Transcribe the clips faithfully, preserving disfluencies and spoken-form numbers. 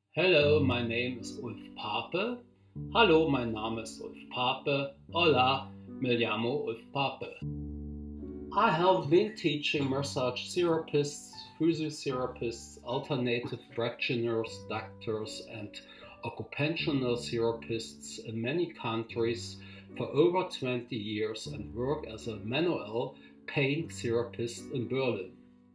Hello, my name is Ulf Pape. Hallo, mein Name ist Ulf Pape. Hola, me llamo Ulf Pape. I have been teaching massage therapists, physiotherapists, alternative practitioners, doctors, and occupational therapists in many countries for over twenty years and work as a manual pain therapist in Berlin.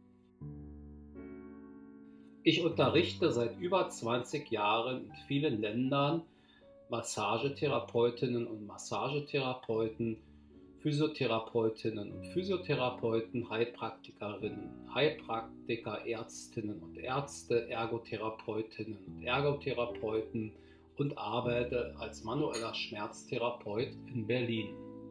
Ich unterrichte seit über zwanzig Jahren in vielen Ländern Massagetherapeutinnen und Massagetherapeuten, Physiotherapeutinnen und Physiotherapeuten, Heilpraktikerinnen, Heilpraktiker, Ärztinnen und Ärzte, Ergotherapeutinnen und Ergotherapeuten und arbeite als manueller Schmerztherapeut in Berlin.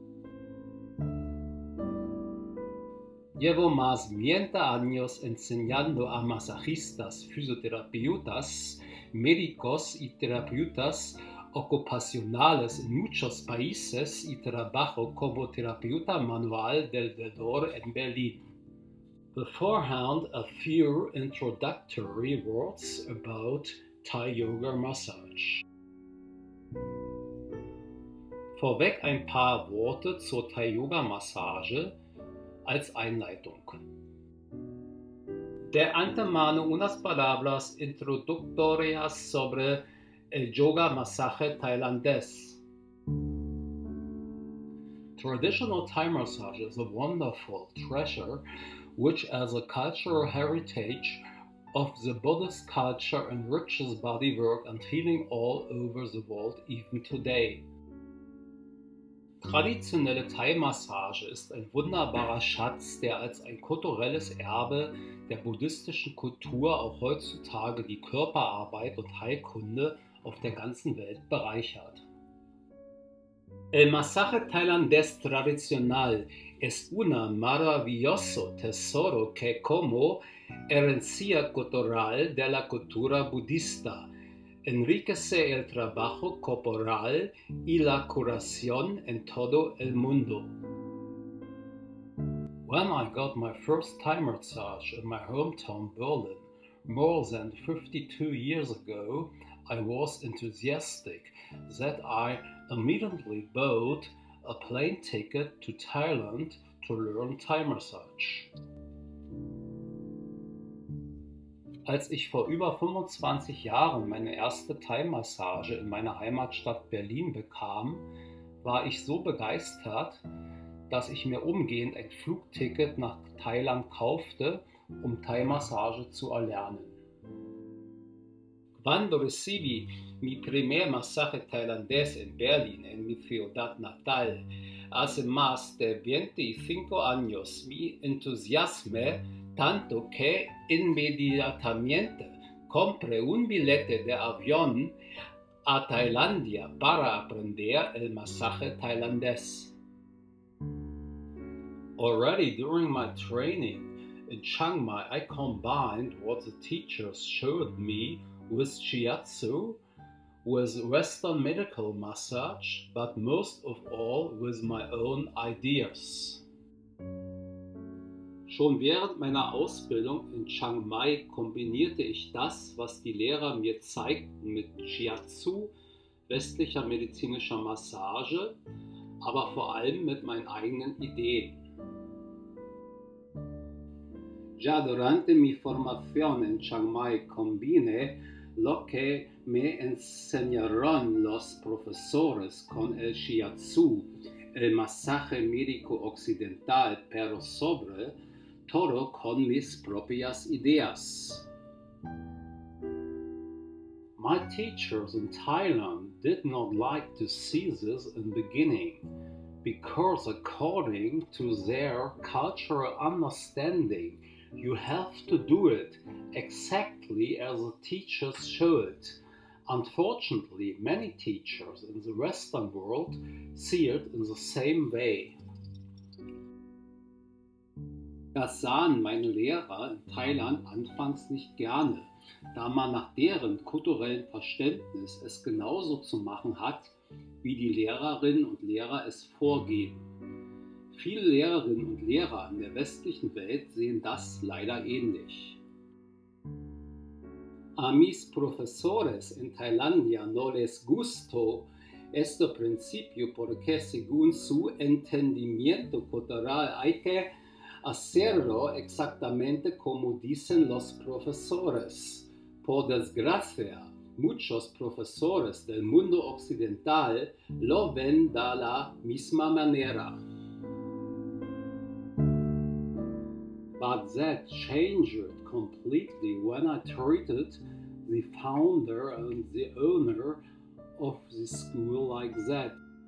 Llevo más de veinte años enseñando a masajistas, fisioterapeutas, médicos y terapeutas ocupacionales en muchos países y trabajo como terapeuta manual del dolor en Berlin. Beforehand, a few introductory words about Thai Yoga Massage. Vorweg ein paar Worte zur Thai Yoga Massage als Einleitung. De antemano unas palabras introductorias sobre el yoga masaje tailandés. Traditional Thai massage is a wonderful treasure which, as a cultural heritage of the Buddhist culture, enriches bodywork and healing all over the world even today. Traditionelle Thai-Massage ist ein wunderbarer Schatz, der als ein kulturelles Erbe der buddhistischen Kultur auch heutzutage die Körperarbeit und Heilkunde auf der ganzen Welt bereichert. El masaje tailandés tradicional es un maravilloso tesoro que como herencia cultural de la cultura budista enriquece el trabajo corporal y la curación en todo el mundo. When I got my first Thai massage in my hometown Berlin more than fifty-two years ago, I was enthusiastic that I immediately bought a plane ticket to Thailand to learn Thai massage. Als ich vor über fünfundzwanzig Jahren meine erste Thai-Massage in meiner Heimatstadt Berlin bekam, war ich so begeistert, dass ich mir umgehend ein Flugticket nach Thailand kaufte, um Thai-Massage zu erlernen. Cuando recibí mi primer masaje tailandés en Berlín, en mi ciudad natal, hace más de veinticinco años, me entusiasmé tanto que inmediatamente compré un billete de avión a Tailandia para aprender el masaje tailandés. Already during my training in Chiang Mai, I combined what the teachers showed me with shiatsu, with Western medical massage, but most of all with my own ideas. Schon während meiner Ausbildung in Chiang Mai kombinierte ich das, was die Lehrer mir zeigten, mit Shiatsu, westlicher medizinischer Massage, aber vor allem mit meinen eigenen Ideen. Ya durante mi formación en Chiang Mai combiné lo que me enseñaron los profesores con el Shiatsu, el masaje médico occidental, pero sobre todo con mis propias ideas. My teachers in Thailand did not like to see this in the beginning, because according to their cultural understanding, you have to do it exactly as the teachers show it. Unfortunately, many teachers in the Western world see it in the same way. Das sahen meine Lehrer in Thailand anfangs nicht gerne, da man nach deren kulturellem Verständnis es genauso zu machen hat, wie die Lehrerinnen und Lehrer es vorgeben. Viele Lehrerinnen und Lehrer in der westlichen Welt sehen das leider ähnlich. A mis profesores en Tailandia no les gustó este principio porque según su entendimiento cultural hay que hacerlo exactamente como dicen los profesores. Por desgracia, muchos profesores del mundo occidental lo ven de la misma manera. But that changed completely when I treated the founder and the owner of the school like that.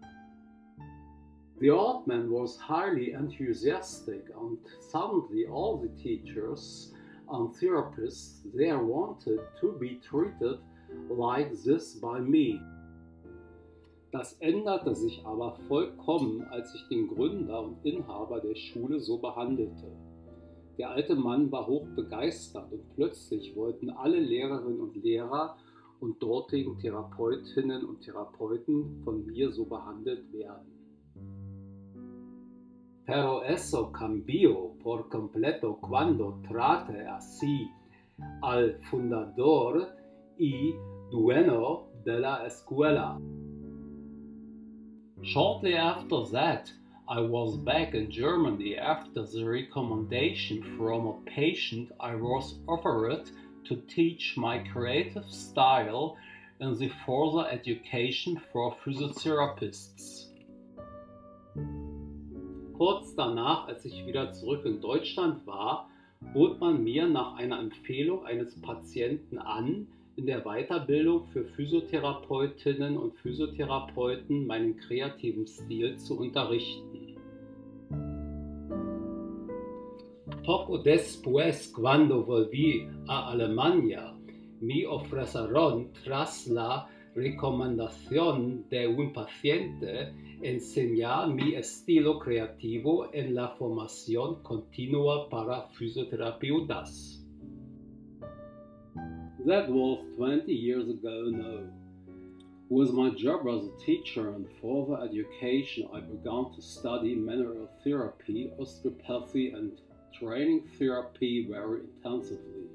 The old man was highly enthusiastic, and suddenly all the teachers and therapists there wanted to be treated like this by me. Das änderte sich aber vollkommen, als ich den Gründer und Inhaber der Schule so behandelte. Der alte Mann war hoch begeistert und plötzlich wollten alle Lehrerinnen und Lehrer und dortigen Therapeutinnen und Therapeuten von mir so behandelt werden. Pero eso cambió por completo cuando traté así al fundador y dueño de la escuela. Shortly after that, I was back in Germany after the recommendation from a patient I was offered to teach my creative style in the further education for physiotherapists. Kurz danach, als ich wieder zurück in Deutschland war, bot man mir nach einer Empfehlung eines Patienten an, in der Weiterbildung für Physiotherapeutinnen und Physiotherapeuten meinen kreativen Stil zu unterrichten. Poco después, cuando volví a Alemania, me ofrecieron, tras la recomendación de un paciente, enseñar mi estilo creativo en la formación continua para fisioterapeutas. That was twenty years ago now. With my job as a teacher and further education, I began to study manual therapy, osteopathy and training therapy very intensively.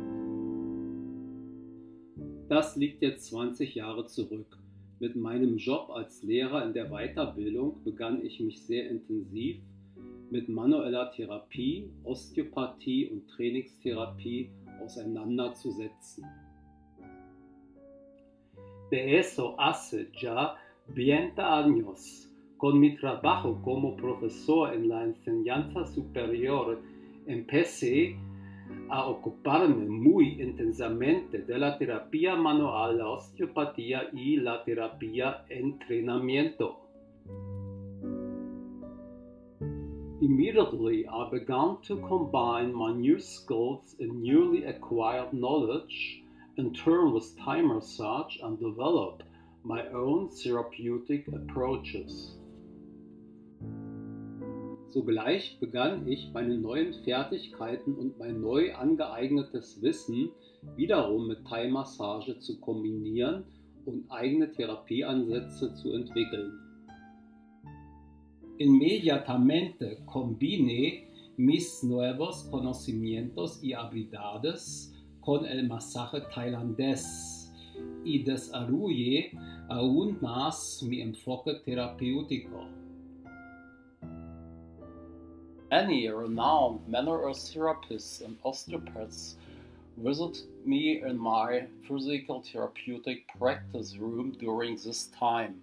Das liegt jetzt zwanzig Jahre zurück. Mit meinem Job als Lehrer in der Weiterbildung begann ich mich sehr intensiv mit manueller Therapie, Osteopathie und Trainingstherapie auseinanderzusetzen. De eso hace ya veinte años. Con mi trabajo como profesor en la enseñanza superior, empecé a ocuparme muy intensamente de la terapia manual, la osteopatía y la terapia entrenamiento. Immediately, I began to combine my new skills and newly acquired knowledge in turn with Thai massage and develop my own therapeutic approaches. Sogleich begann ich, meine neuen Fertigkeiten und mein neu angeeignetes Wissen wiederum mit Thai-Massage zu kombinieren und eigene Therapieansätze zu entwickeln. Inmediatamente combiné mis nuevos conocimientos y habilidades con el masaje tailandés y desarrollé aún más mi enfoque terapéutico. Many renowned manual therapists and osteopaths visit me in my physical therapeutic practice room during this time.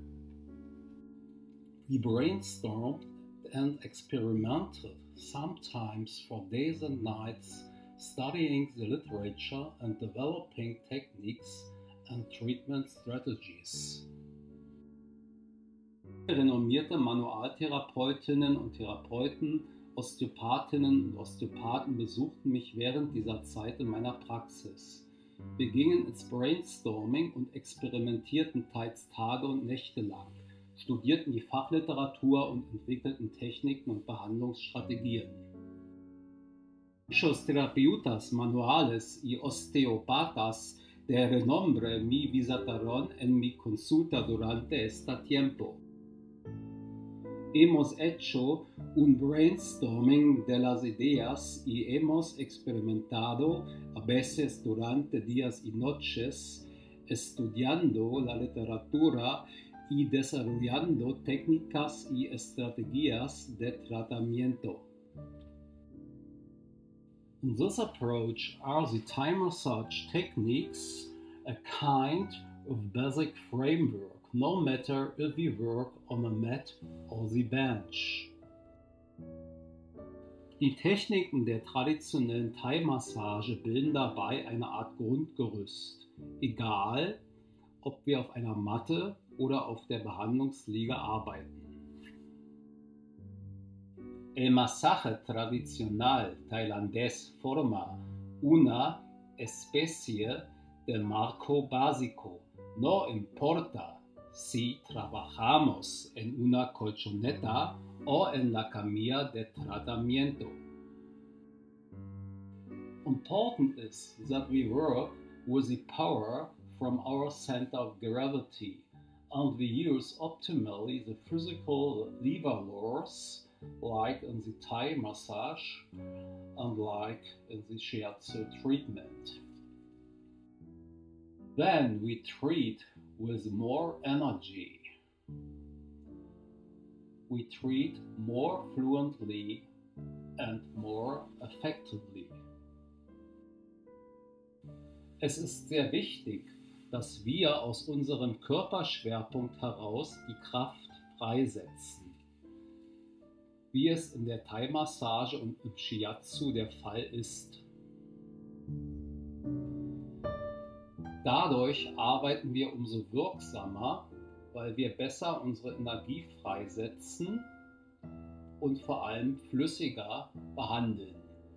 We brainstormed and experimented, sometimes for days and nights, studying the literature and developing techniques and treatment strategies. Renommierte Manualtherapeutinnen und Therapeuten, Osteopathinnen und Osteopathen besuchten mich während dieser Zeit in meiner Praxis. Wir gingen ins Brainstorming und experimentierten teils Tage und Nächte lang, studierten die Fachliteratur und entwickelten Techniken und Behandlungsstrategien. Muchos terapeutas manuales y osteopatas de renombre me visitaron en mi consulta durante este tiempo. Hemos hecho un brainstorming de las ideas y hemos experimentado a veces durante días y noches estudiando la literatura y desarrollando técnicas y estrategias de tratamiento. In this approach are the Thai massage techniques a kind of basic framework, no matter if we work on a mat or the bench. Die Techniken der traditionellen Thai-Massage bilden dabei eine Art Grundgerüst, egal ob wir auf einer Matte oder auf der Behandlungsliege arbeiten. El masaje tradicional tailandés forma una especie de marco básico. No importa si trabajamos en una colchoneta o en la camilla de tratamiento. Important is that we work with the power from our center of gravity and we use optimally the physical levers like in the Thai massage and like in the shiatsu treatment. Then we treat with more energy. We treat more fluently and more effectively. Es ist sehr wichtig, dass wir aus unserem Körperschwerpunkt heraus die Kraft freisetzen, wie es in der Thai-Massage und im Shiatsu der Fall ist. Dadurch arbeiten wir umso wirksamer, weil wir besser unsere Energie freisetzen und vor allem flüssiger behandeln.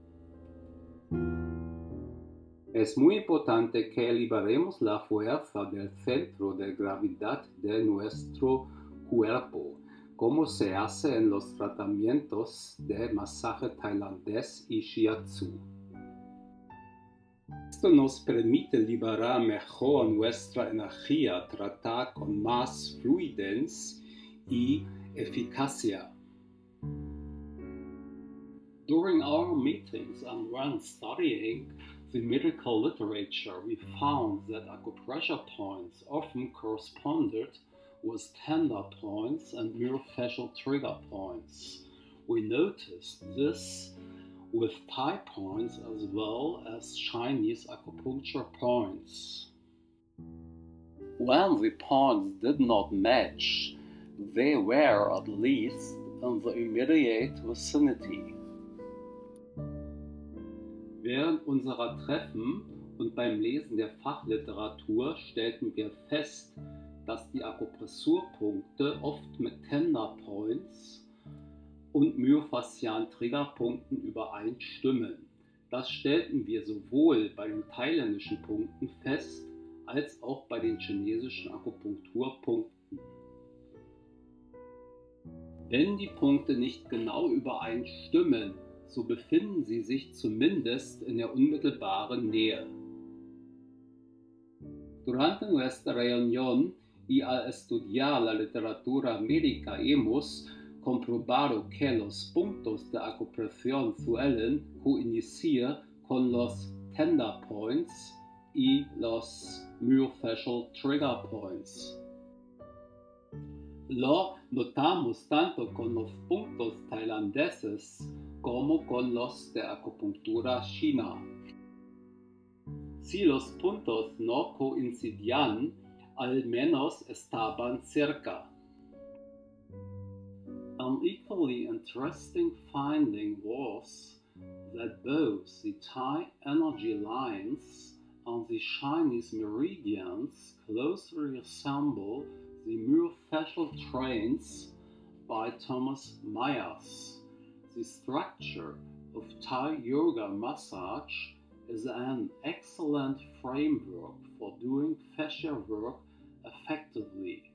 Es muy importante que liberemos la fuerza del centro de gravedad de nuestro cuerpo, como se hace en los tratamientos de masaje tailandés y shiatsu. Esto nos permite liberar mejor nuestra energía, tratar con más fluidez y eficacia. During our meetings and when studying the medical literature, we found that acupressure points often corresponded with tender points and myofascial trigger points. We noticed this with Thai points as well as Chinese acupuncture points. When the points did not match, they were at least in the immediate vicinity. Während unserer Treffen und beim Lesen der Fachliteratur stellten wir fest, dass die Akupressurpunkte oft mit Tender Points und myofaszialen Triggerpunkten übereinstimmen. Das stellten wir sowohl bei den thailändischen Punkten fest, als auch bei den chinesischen Akupunkturpunkten. Wenn die Punkte nicht genau übereinstimmen, so befinden sie sich zumindest in der unmittelbaren Nähe. Durante nuestra reunión y al estudiar la literatura médica hemos comprobado que los puntos de acupresión suelen coincidir con los tender points y los myofascial trigger points. Lo notamos tanto con los puntos tailandeses como con los de acupuntura china. Si los puntos no coincidían, al menos estaban cerca. An equally interesting finding was that both the Thai energy lines and the Chinese meridians closely resemble the myofascial trains by Thomas Myers. The structure of Thai yoga massage is an excellent framework for doing fascia work effectively.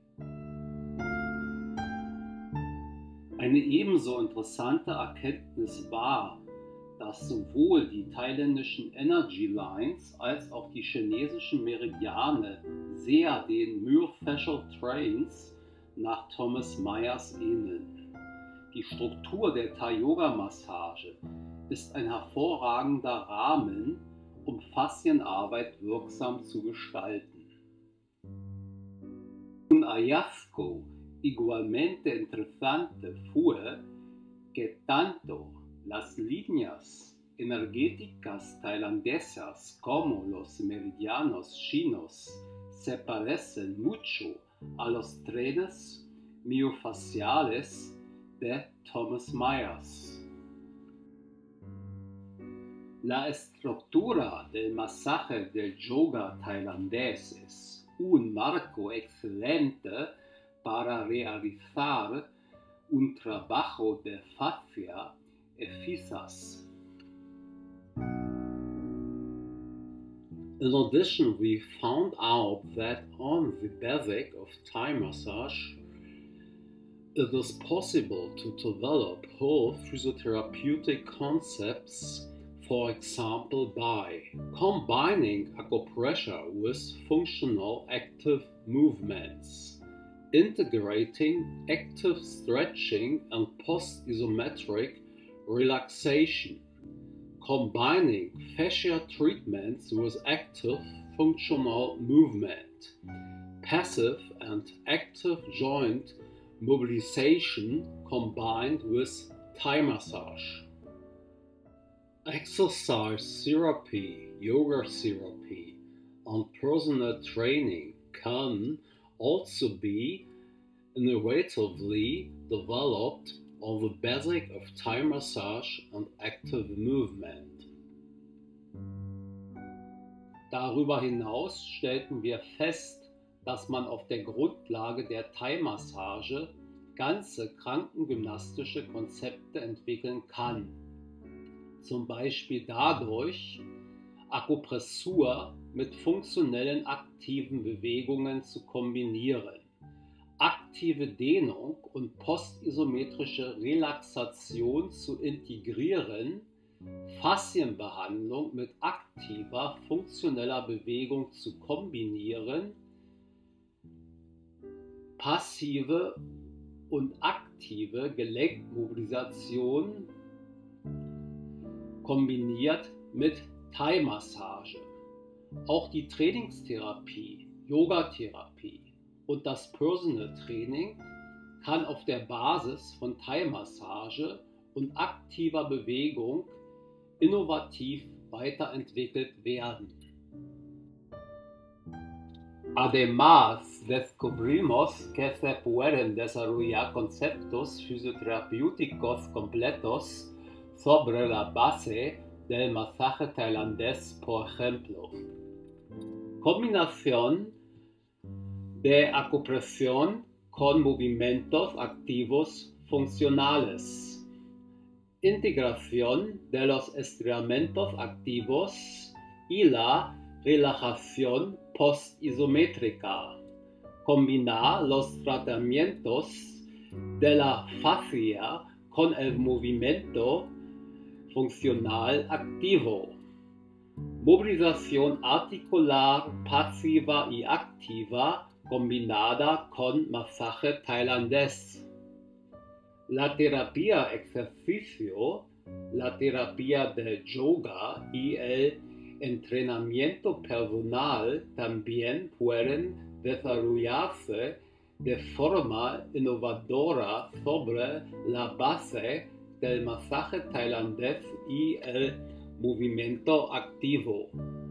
Eine ebenso interessante Erkenntnis war, dass sowohl die thailändischen Energy Lines als auch die chinesischen Meridiane sehr den myofascial trains nach Thomas Myers ähneln. Die Struktur der Thai-Yoga-Massage ist ein hervorragender Rahmen, um Faszienarbeit wirksam zu gestalten. Un hallazgo igualmente interesante fue que tanto las líneas energéticas tailandesas como los meridianos chinos se parecen mucho a los trenes miofaciales de Thomas Myers. La estructura del masaje del yoga tailandés es un marco excelente para realizar un trabajo de fascia eficaz. In addition, we found out that on the basic of Thai massage, it is possible to develop whole physiotherapeutic concepts, for example by combining acupressure with functional active movements, integrating active stretching and post-isometric relaxation, combining fascia treatments with active functional movement, passive and active joint mobilization combined with Thai massage. Exercise therapy, yoga therapy, and personal training can also be innovatively developed on the basic of Thai massage and active movement. Darüber hinaus stellten wir fest, dass man auf der Grundlage der Thai-Massage ganze krankengymnastische Konzepte entwickeln kann. Zum Beispiel dadurch, Akupressur mit funktionellen aktiven Bewegungen zu kombinieren, aktive Dehnung und postisometrische Relaxation zu integrieren, Faszienbehandlung mit aktiver funktioneller Bewegung zu kombinieren, passive und aktive Gelenkmobilisation kombiniert mit Thai-Massage. Auch die Trainingstherapie, Yogatherapie und das Personal Training kann auf der Basis von Thai-Massage und aktiver Bewegung innovativ weiterentwickelt werden. Además, descubrimos que se pueden desarrollar conceptos fisioterapéuticos completos sobre la base del masaje tailandés, por ejemplo. Combinación de acupresión con movimientos activos funcionales. Integración de los estiramientos activos y la relajación post-isométrica. Combinar los tratamientos de la fascia con el movimiento funcional activo. Movilización articular pasiva y activa combinada con masaje tailandés. La terapia ejercicio, la terapia del yoga y el entrenamiento personal también pueden desarrollarse de forma innovadora sobre la base del masaje tailandés y el movimiento activo.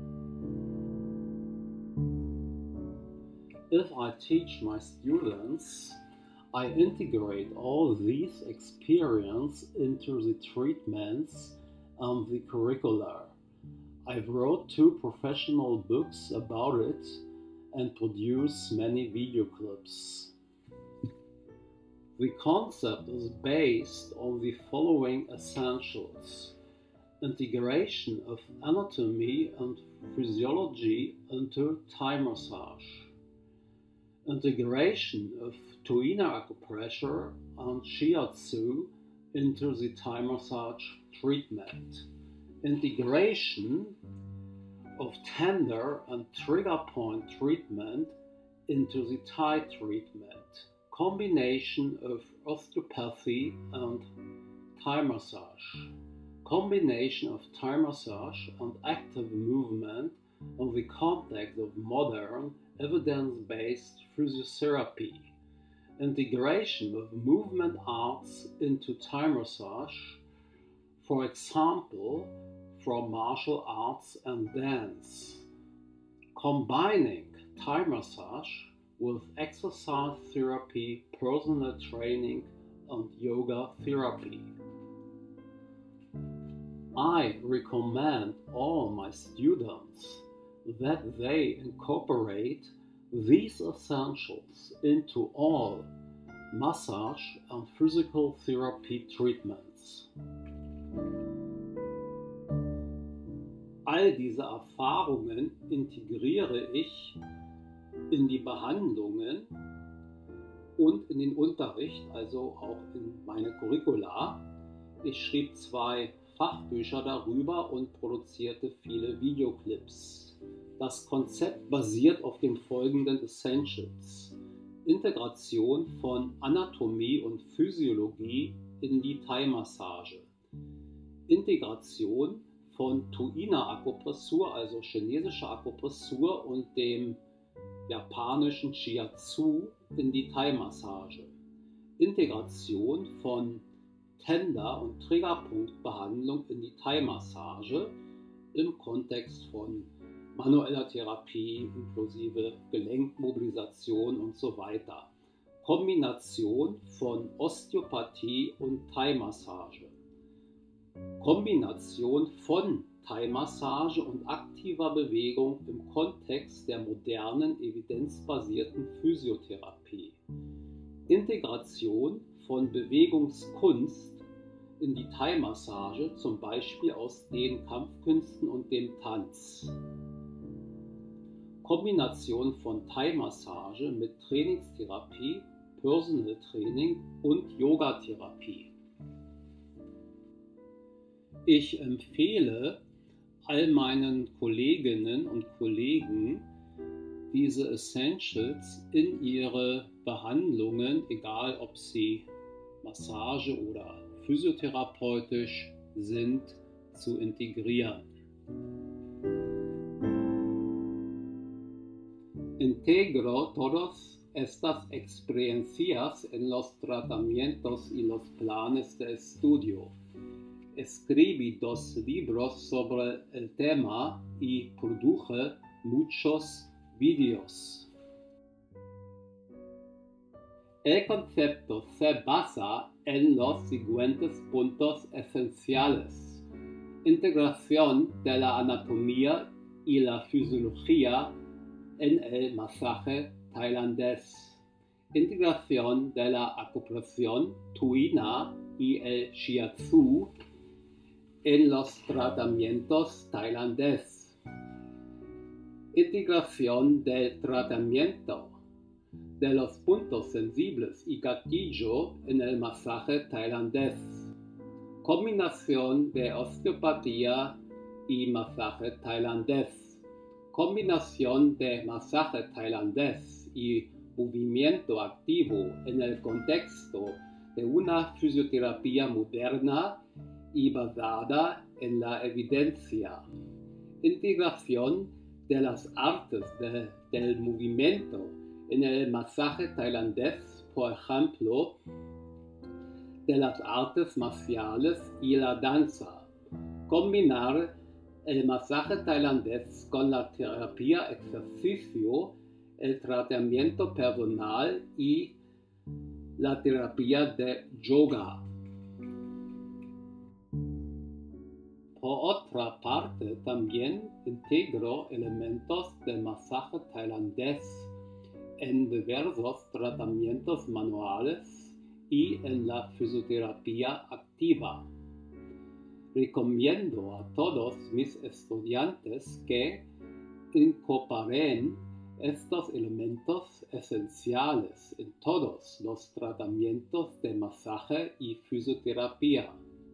If I teach my students, I integrate all these experience into the treatments and the curricula. I wrote two professional books about it and produce many video clips. The concept is based on the following essentials: integration of anatomy and physiology into Thai massage, integration of Tuina acupressure and Shiatsu into the Thai massage treatment, integration of tender and trigger point treatment into the Thai treatment, combination of osteopathy and Thai massage. Combination of Thai massage and active movement in the context of modern, evidence-based physiotherapy. Integration of movement arts into Thai massage, for example, from martial arts and dance. Combining Thai massage with exercise therapy, personal training, and yoga therapy. I recommend all my students that they incorporate these essentials into all massage and physical therapy treatments. All diese Erfahrungen integriere ich in die Behandlungen und in den Unterricht, also auch in meine Curricula. Ich schrieb zwei Fachbücher darüber und produzierte viele Videoclips. Das Konzept basiert auf den folgenden Essentials: Integration von Anatomie und Physiologie in die Thai-Massage, Integration von Tuina-Akupressur, also chinesischer Akupressur, und dem japanischen Shiatsu in die Thai-Massage, Integration von Tender- und Triggerpunktbehandlung in die Thai-Massage im Kontext von manueller Therapie inklusive Gelenkmobilisation und so weiter. Kombination von Osteopathie und Thai-Massage. Kombination von Thai-Massage und aktiver Bewegung im Kontext der modernen, evidenzbasierten Physiotherapie. Integration von Bewegungskunst in die Thai-Massage, zum Beispiel aus den Kampfkünsten und dem Tanz. Kombination von Thai-Massage mit Trainingstherapie, Personal Training und Yogatherapie. Ich empfehle all meinen Kolleginnen und Kollegen, diese Essentials in ihre Behandlungen, egal ob sie Massage oder physiotherapeutisch sind, zu integrieren. Integro todas estas experiencias en los tratamientos y los planes de estudio. Escribí dos libros sobre el tema y produje muchos videos. El concepto se basa en los siguientes puntos esenciales: integración de la anatomía y la fisiología en el masaje tailandés, integración de la acupresión tuina y el shiatsu en los tratamientos tailandeses, integración del tratamiento de los puntos sensibles y gatillo en el masaje tailandés, combinación de osteopatía y masaje tailandés, combinación de masaje tailandés y movimiento activo en el contexto de una fisioterapia moderna y basada en la evidencia, integración de las artes de, del movimiento en el masaje tailandés, por ejemplo, de las artes marciales y la danza, combinar el masaje tailandés con la terapia ejercicio, el tratamiento personal y la terapia de yoga. Por otra parte, también integro elementos del masaje tailandés en diversos tratamientos manuales y en la fisioterapia activa. Recomiendo a todos mis estudiantes que incorporen estos elementos esenciales en todos los tratamientos de masaje y fisioterapia.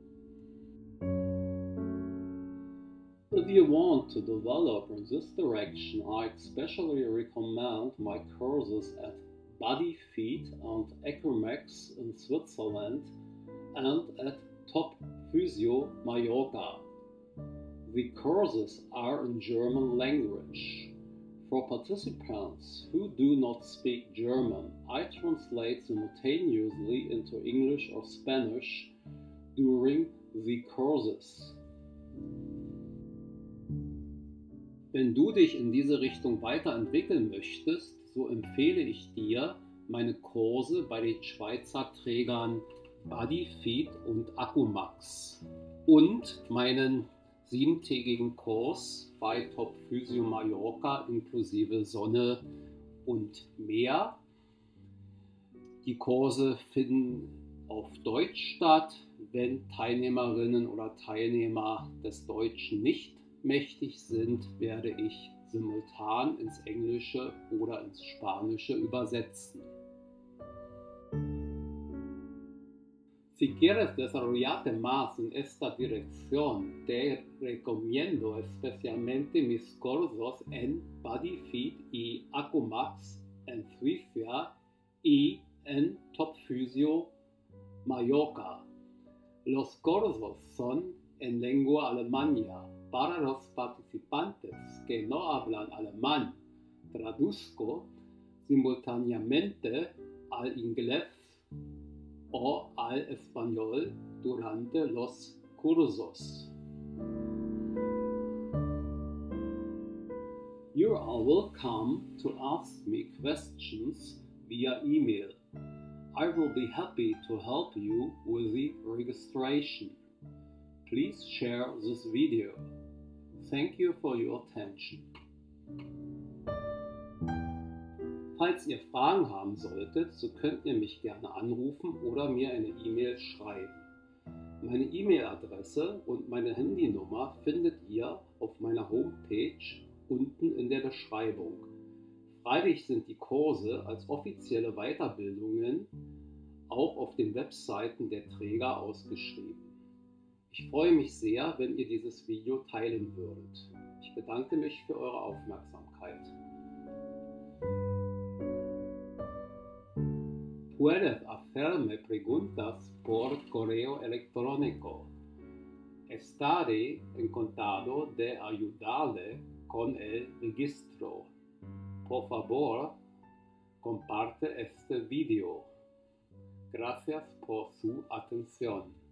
If you want to develop in this direction, I especially recommend my courses at Bodyfeed and Acromax in Switzerland and at Top Physio Mallorca. The courses are in German language. For participants who do not speak German, I translate simultaneously into English or Spanish during the courses. Wenn du dich in diese Richtung weiterentwickeln möchtest, so empfehle ich dir meine Kurse bei den Schweizer Trägern Bodyfeed und Acromax und meinen siebentägigen Kurs bei Top Physio Mallorca inklusive Sonne und Meer. Die Kurse finden auf Deutsch statt. Wenn Teilnehmerinnen oder Teilnehmer des Deutschen nicht mächtig sind, werde ich simultan ins Englische oder ins Spanische übersetzen. Si quieres desarrollarte más en esta dirección, te recomiendo especialmente mis cursos en Bodyfeed y Acromax en Suiza y en Top Physio Mallorca. Los cursos son en lengua alemana. Para los participantes que no hablan alemán, traduzco simultáneamente al inglés o al español durante los cursos. You are welcome to ask me questions via email. I will be happy to help you with the registration. Please share this video. Thank you for your attention. Falls ihr Fragen haben solltet, so könnt ihr mich gerne anrufen oder mir eine E-Mail schreiben. Meine E-Mail-Adresse und meine Handynummer findet ihr auf meiner Homepage unten in der Beschreibung. Freilich sind die Kurse als offizielle Weiterbildungen auch auf den Webseiten der Träger ausgeschrieben. Ich freue mich sehr, wenn ihr dieses Video teilen würdet. Ich bedanke mich für eure Aufmerksamkeit. Puedes hacerme preguntas por correo electrónico. Estaré encantado de ayudarle con el registro. Por favor, comparte este video. Gracias por su atención.